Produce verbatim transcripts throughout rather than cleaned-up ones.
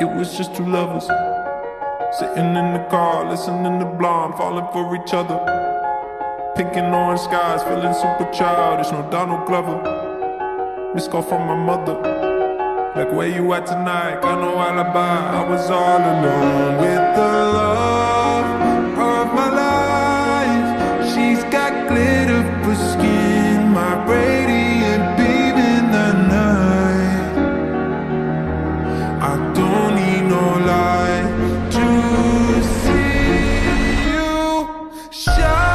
It was just two lovers sitting in the car, listening to 𝕊𝕆𝕳, falling for each other. Pink and orange skies, feeling super childish, no Donald Glover. Missed call from my mother, like where you at tonight? Got no alibi. I was all alone with the love of my life. She's got glitter for skin, my radiant beam in the night. I don't need no light to see you shine.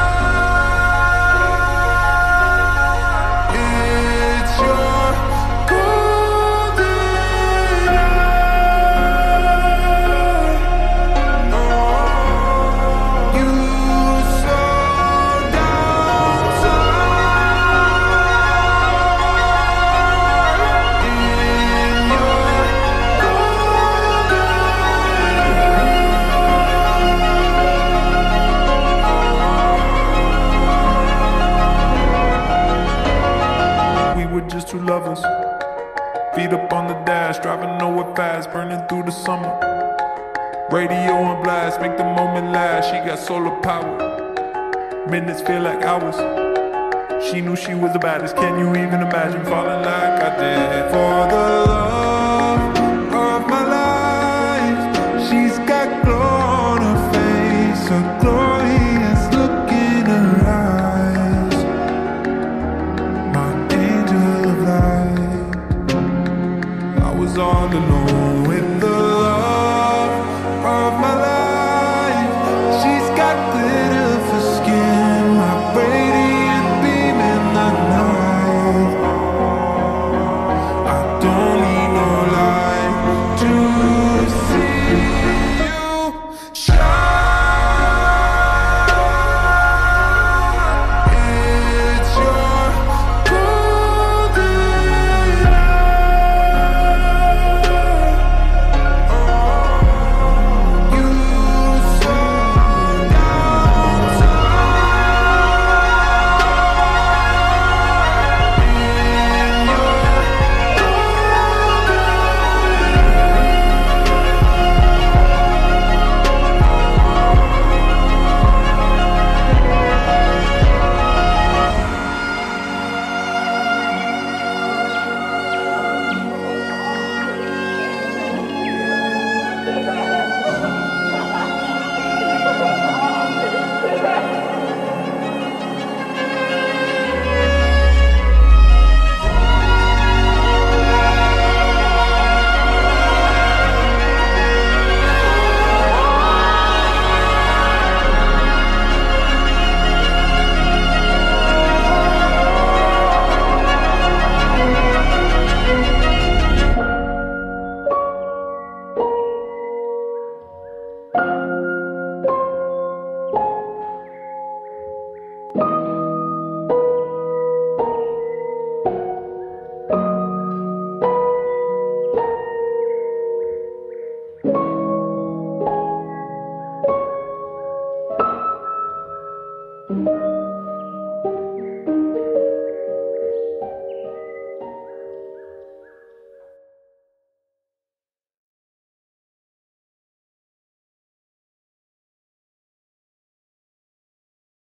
Just two lovers, feet up on the dash, driving nowhere fast, burning through the summer. Radio on blast, make the moment last. She got solar power, minutes feel like hours. She knew she was the baddest. Can you even imagine falling like I did for the love of my life? She's got glow on her face, a glorious look in her eyes. My angel of light. I was all alone.